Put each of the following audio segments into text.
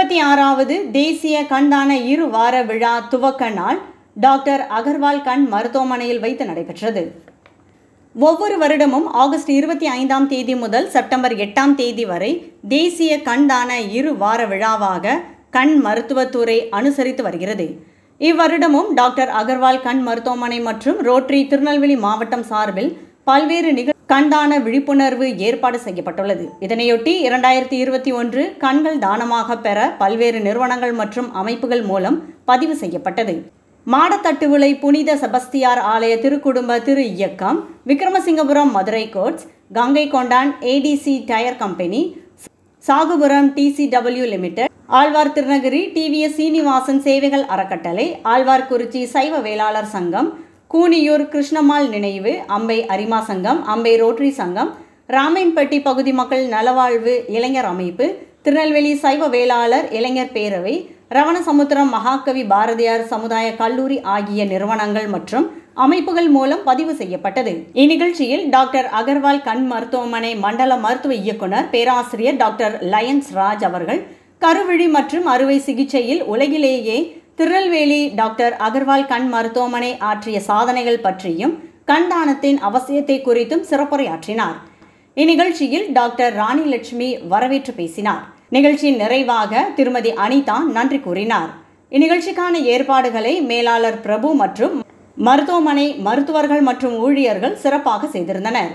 26வது தேசிய கண்தான இரு வார விழா துவக்க நாள் டாக்டர் அகர்வால் கண் மருத்துவமனையில் வைத்து நடைபெற்றது. ஒவ்வொரு வருடமும் ஆகஸ்ட் 25ஆம் தேதி முதல் செப்டம்பர் 8ஆம் தேதி வரை தேசிய கண்தான இரு வார விழாவாக கண் மருத்துவத்துறை அனுசரித்து வருகிறது. இவ்வருடமும் டாக்டர் அகர்வால் கண் மருத்துவமனை மற்றும் ரோட்டரி திருநெல்வேலி மாவட்டம் சார்பில் பல்வேறு கண்தான விழிப்புணர்வு ஏற்பாடு செய்யப்பட்டுள்ளது. இதனையொட்டி 2021 கண்கள் தானமாக பெற பல்வேறு நிறுவனங்கள் மற்றும் அமைப்புகள் மூலம் பதிவு செய்யப்பட்டது. மாடத்தட்டுவிளை புனித செபஸ்தியார் ஆலய திருக்குடும்ப திரு இயக்கம், Vikramasingapuram Madurai Coats, Gangai Kondan ATC tyre company, Sahupuram TCW limited, Alwar Thirunagari TVS Srinivasan சேவைகள் அறக்கட்டளை, ஆழ்வார்குறிச்சி சைவ வேளாளர் சங்கம், கூனியூர் கிருஷ்ணம்மாள் நினைவு, அம்பை அரிமா சங்கம், அம்பை ரோட்டரி சங்கம், ராமேன்பட்டி பகுதி மக்கள் நலவாழ்வு இளைஞர் அமைப்பு, திருநெல்வேலி சைவ வேளாளர் இளைஞர் பேரவை, ரவணசமுத்திரம் மகாகவி பாரதியார் சமுதாய கல்லூரி ஆகிய நிறுவனங்கள் மற்றும் அமைப்புகள் மூலம் பதிவு செய்யப்பட்டது. இந்நிகழ்ச்சியில் டாக்டர் அகர்வால் கண் மருத்துவமனை மண்டல மருத்துவ இயக்குனர் பேராசிரியர் டாக்டர் லயன்ஸ் ராஜ் அவர்கள் கருவிழி மற்றும் அறுவை சிகிச்சையில் உலகிலேயே திருநெல்வேலி டாக்டர் அகர்வால் கண் மருத்துவமனை ஆற்றிய சாதனைகள் பற்றியும் கண்தானத்தின் அவசியத்தை குறித்தும் சிறப்புரையாற்றினார். இந்நிகழ்ச்சியில் டாக்டர் ராணி லட்சுமி வரவேற்று பேசினார். நிகழ்ச்சியின் நிறைவாக திருமதி அனிதா நன்றி கூறினார். இந்நிகழ்ச்சிக்கான ஏற்பாடுகளை மேலாளர் பிரபு மற்றும் மருத்துவமனை மருத்துவர்கள் மற்றும் ஊழியர்கள் சிறப்பாக செய்திருந்தனர்.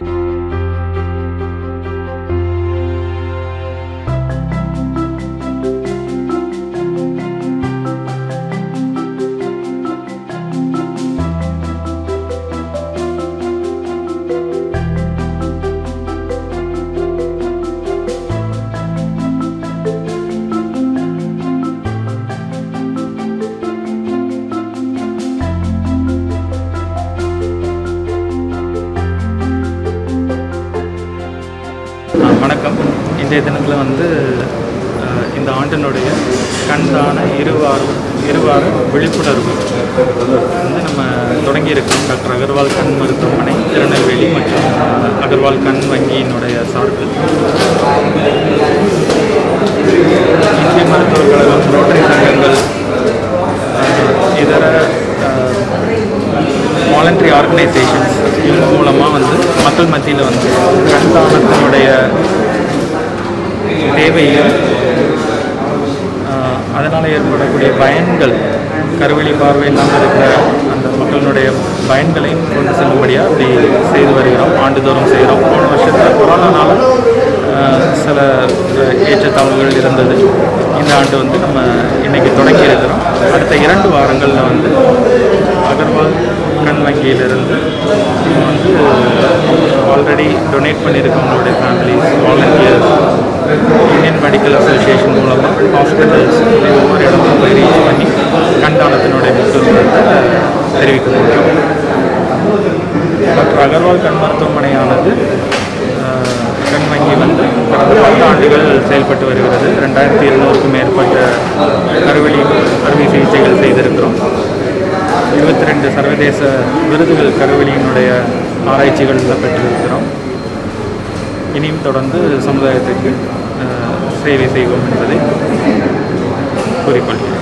வணக்கம். இன்றைய தினத்தில் இந்த ஆண்டினுடைய கண்தான இருவார விழிப்புணர்வு நம்ம தொடங்கியிருக்கோம். டாக்டர் அகர்வால் கண் மருத்துவமனை திருநெல்வேலி மற்றும் அகர்வால் கண் வங்கியினுடைய சார்பில் இந்திய மருத்துவக் கழகம், ரோட்டரி சங்கங்கள், இதர வாலண்டரி ஆர்கனைசேஷன்ஸ் இவங்க மூலமாக மக்கள் மத்தியில் கண்தானத்தினுடைய தேவையும் அதனால் ஏற்படக்கூடிய பயன்கள், கருவெளி பார்வை இல்லாமல் இருக்கிற அந்த மக்களுடைய பயன்களையும் கொண்டு செல்லும்படியாக அப்படி செய்து வருகிறோம். ஆண்டுதோறும் செய்கிறோம். போன வருஷத்தில் கொரோனானால சில ஏற்றத்தாழ்வுகள் இருந்தது. இந்த ஆண்டு நம்ம இன்றைக்கி தொடங்கி இருக்கிறோம். அடுத்த 2 வாரங்களில் அகர்வால் கண் வங்கியிலிருந்து ஆல்ரெடி டொனேட் பண்ணியிருக்கவங்களுடைய families, volunteers, Indian medical association மூலமாக ஹாஸ்பிட்டல்ஸ் ஒவ்வொரு இடமும் போய் ரீச் பண்ணி கண்தானத்தினுடைய முக்கியத்துவத்தை தெரிவிக்க முடியும். டாக்டர் அகர்வால் கண் மருத்துவமனையானது கண் வங்கி கடந்த 10 ஆண்டுகள் செயல்பட்டு வருகிறது. 2200க்கும் மேற்பட்ட கருவெளி அறுவை சிகிச்சைகள் செய்திருக்கிறோம். 22 சர்வதேச விருதுகள் கருவெளியினுடைய ஆராய்ச்சிகளில் பெற்றிருக்கிறோம். இனியும் தொடர்ந்து சமுதாயத்திற்கு சேவை செய்வோம் என்பதை கூறிக்கொள்கிறேன்.